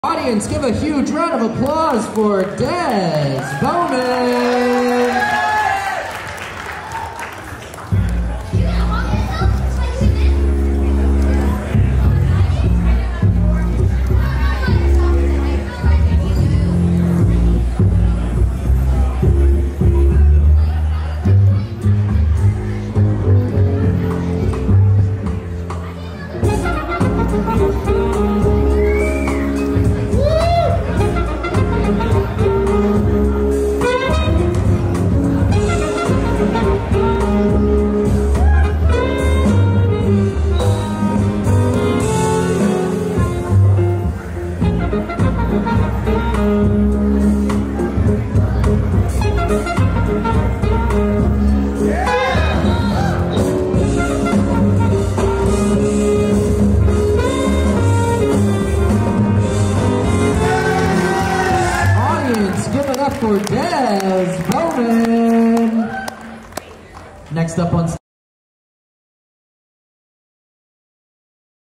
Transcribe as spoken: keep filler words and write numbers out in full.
Audience, give a huge round of applause for Des Bowman. Give it up for Des Bowman. Next up on